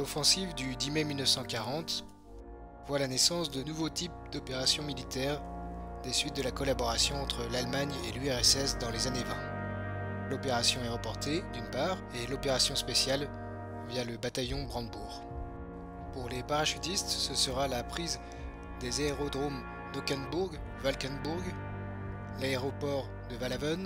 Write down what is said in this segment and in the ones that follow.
L'offensive du 10 mai 1940 voit la naissance de nouveaux types d'opérations militaires des suites de la collaboration entre l'Allemagne et l'URSS dans les années 20. L'opération aéroportée, d'une part, et l'opération spéciale via le bataillon Brandebourg. Pour les parachutistes, ce sera la prise des aérodromes d'Ockenburg, Valkenburg, l'aéroport de Valhaven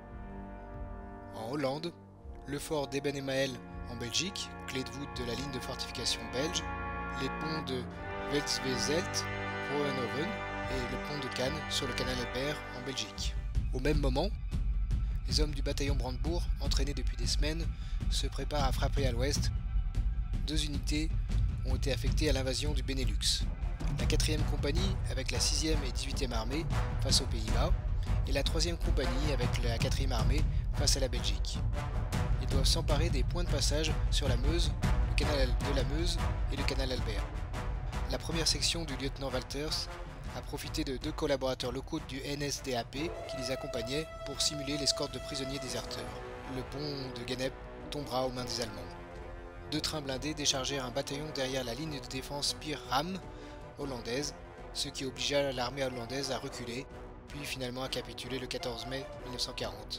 en Hollande, le fort d'Eben-Emael en Belgique, clé de voûte de la ligne de fortification belge, les ponts de Welsvezelt, Hohenhoven et le pont de Cannes sur le canal Albert en Belgique. Au même moment, les hommes du bataillon Brandebourg, entraînés depuis des semaines, se préparent à frapper à l'ouest. 2 unités ont été affectées à l'invasion du Benelux. La 4e compagnie avec la 6e et 18e armée face aux Pays-Bas et la 3e compagnie avec la 4e armée face à la Belgique. Ils doivent s'emparer des points de passage sur la Meuse, le canal de la Meuse et le canal Albert. La première section du lieutenant Walters a profité de 2 collaborateurs locaux du NSDAP qui les accompagnaient pour simuler l'escorte de prisonniers déserteurs. Le pont de Gennep tombera aux mains des Allemands. 2 trains blindés déchargèrent un bataillon derrière la ligne de défense Speer-Ham hollandaise, ce qui obligea l'armée hollandaise à reculer, puis finalement à capituler le 14 mai 1940.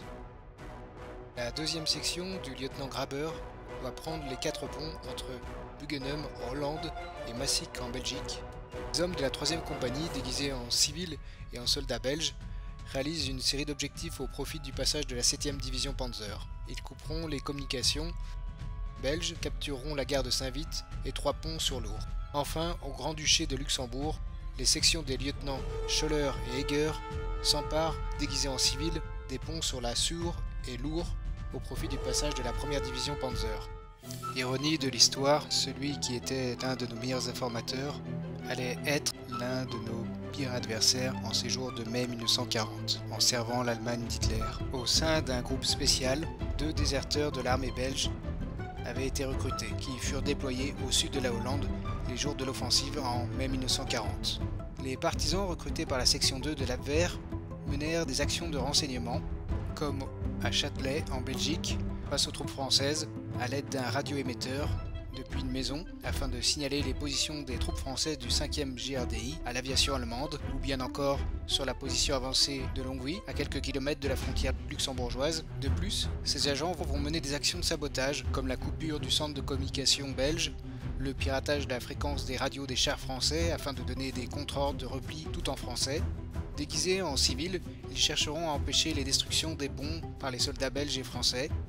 La 2e section du lieutenant Graber va prendre les 4 ponts entre Bugenum en Hollande et Massic en Belgique. Les hommes de la 3e compagnie, déguisés en civils et en soldats belges, réalisent une série d'objectifs au profit du passage de la 7e division Panzer. Ils couperont les communications belges, captureront la gare de Saint-Vith et 3 ponts sur l'Our. Enfin, au Grand-Duché de Luxembourg, les sections des lieutenants Scholler et Egger s'emparent, déguisés en civils, des ponts sur la Sour et l'Our au profit du passage de la 1re division Panzer. Ironie de l'histoire, celui qui était l'un de nos meilleurs informateurs allait être l'un de nos pires adversaires en ces jours de mai 1940, en servant l'Allemagne d'Hitler. Au sein d'un groupe spécial, 2 déserteurs de l'armée belge avaient été recrutés, qui furent déployés au sud de la Hollande les jours de l'offensive en mai 1940. Les partisans recrutés par la section 2 de l'Abwehr menèrent des actions de renseignement, comme à Châtelet en Belgique, face aux troupes françaises, à l'aide d'un radioémetteur depuis une maison, afin de signaler les positions des troupes françaises du 5e GRDI à l'aviation allemande, ou bien encore sur la position avancée de Longwy, à quelques kilomètres de la frontière luxembourgeoise. De plus, ces agents vont mener des actions de sabotage, comme la coupure du centre de communication belge, le piratage de la fréquence des radios des chars français afin de donner des contre-ordres de repli tout en français. Déguisés en civils, ils chercheront à empêcher les destructions des ponts par les soldats belges et français,